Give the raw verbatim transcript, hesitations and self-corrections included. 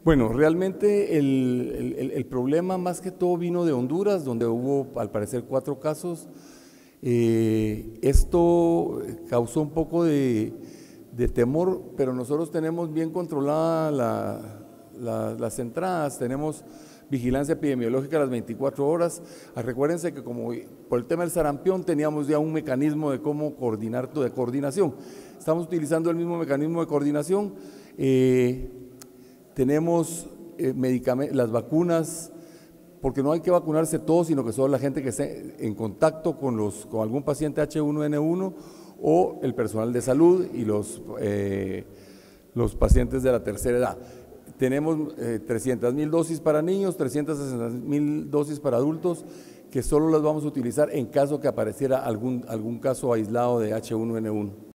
Bueno, realmente el, el, el problema más que todo vino de Honduras, donde hubo al parecer cuatro casos. Eh, esto causó un poco de, de temor, pero nosotros tenemos bien controladas la, la, las entradas, tenemos vigilancia epidemiológica a las veinticuatro horas. Ah, recuérdense que como por el tema del sarampión teníamos ya un mecanismo de cómo coordinar, de coordinación. Estamos utilizando el mismo mecanismo de coordinación. Eh, tenemos eh, medicamentos, las vacunas, porque no hay que vacunarse todos, sino que solo la gente que esté en contacto con, los, con algún paciente H uno N uno o el personal de salud y los, eh, los pacientes de la tercera edad. Tenemos eh, trescientas mil dosis para niños, trescientas sesenta mil dosis para adultos, que solo las vamos a utilizar en caso que apareciera algún, algún caso aislado de H uno N uno.